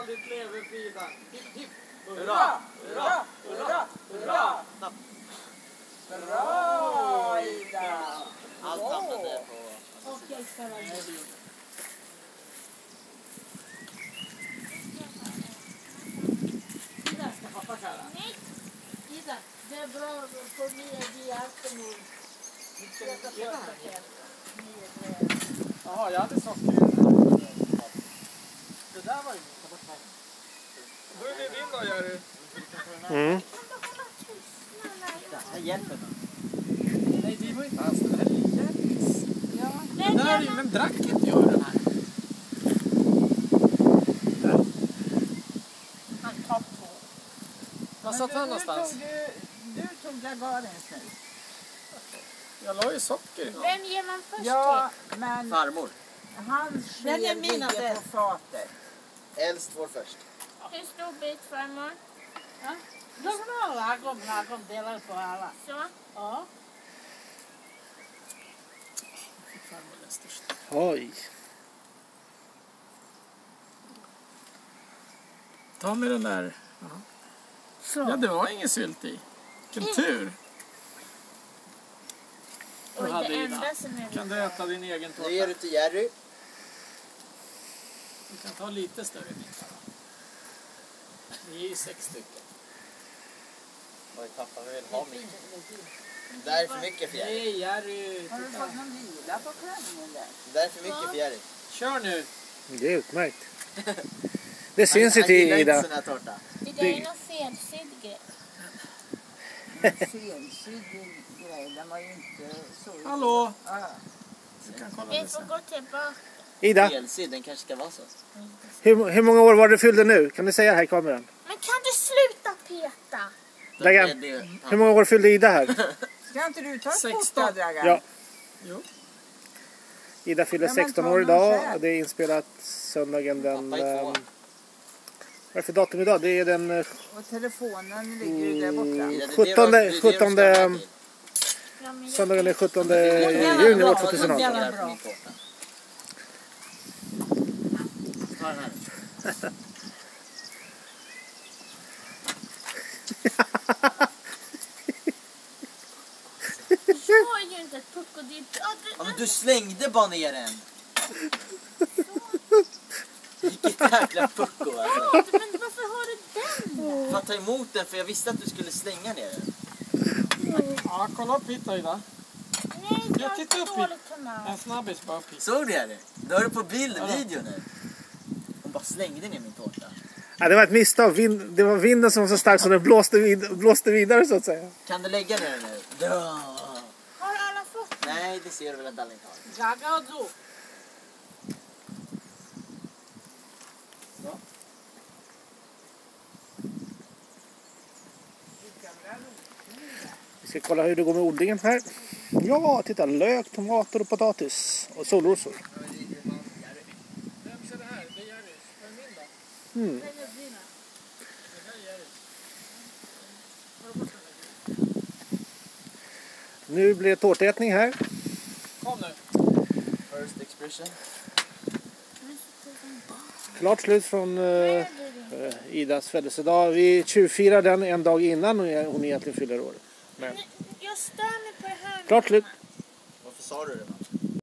ditt lever, Frida. Hipp, hipp. Hurra! Hurra! Hurra! Hurra! Bra, Ida! Allt hamnade på... Och jag ska vara med. Ida ska pappa köra. Nej! Ida, det är bra för mig att vi alltid nu. Jaha, jag hade socker. Det där var ju Då är det din då, Jerry. Det hjälper mig. Nej, det var inte alls det här. Ja. Det där är ju, vem drack inte jag den här? Han tar på. Vad satt han någonstans? Du tog Gagarin's nu. Jag la ju socker i någon. Vem ger man först Ja, men Farmor. hans sked ligger på fatet. Äldst får först. till? Hur stor bit, farmor? Ja. De har lagom delar på alla. Så. Ja. Farmor är den största. Oj. Ta med den där. Så. Ja, det var ingen sylt i. Vilken tur. Och hade det Ida. enda som är Kan du äta din egen Nu ger tårta? du till Jerry. Du kan ta lite större bitar. Ni är ju 6 stycken. Oj, pappa vill ha mycket. Det där är för mycket för Jerry. Nej, Jerry. Har du Titta. fått någon lila på klänningen där? Det där är för mycket för Jerry. Kör nu. Det är utmärkt. Det syns ju Han till gillar inte Ida. sån här tårta. Det där är någon felsydd grej. Felsydd grej, den var ju inte så... Hallå. Ja. Du kan kolla Vi det får sen. gå tillbaka. Ida, Felsydd, den kanske ska vara så. hur många år var det du fyllde nu? Kan du säga här i kameran? Men kan du sluta peta? Dragan, Det- hur många år fyllde Ida här? Ska inte du ta ett 16. foto, Dragan? Ja. Jo. Ida fyller Ja, men 16 ta år någon idag. själv. Och det är inspelat söndagen den... Pappa är två. Vad är det för datum idag? Det är den Och telefonen ligger ju där borta. Ja, det är det 17, det är det du ska ha till. Ja, men jag... söndagen den 17 jävla juni år bra, 2018. jävla På min tårta. Ta den här. Jag har ju inte ett puckodip. Ja, men du slängde bara ner den. Vilket jäkla pucko alltså. Men varför har du den? För att ta emot den, för jag visste att du skulle slänga ner den. Ja, kolla upp hit då, Ida. Nej, jag Jag har tittar så upp dåligt humör. En snabbis bara upp hit. Såg du det? Du har det på Ja. video nu. Hon bara slängde ner min tårta. Ja, det var ett misstag. Det var vinden som var så stark så den blåste vidare så att säga. Kan du lägga ner den nu? Ja. Har alla fått? Nej, det ser du väl att alla inte har. Gaga och du. Vi ska kolla hur det går med odlingen här. Ja, titta. Lök, tomater och potatis. Och solrosor. Vem ser det här? Det är Jerrys. Vem min då? Mm. Det här är Jerrys. Har du bort den där? Nu blir det tårtätning här. Kom nu. First expression. Klart slut från Idas födelsedag. Vi tjuvfirar den en dag innan hon egentligen fyller år. Men Jag stör mig på det här. klart slut. Varför sa du det?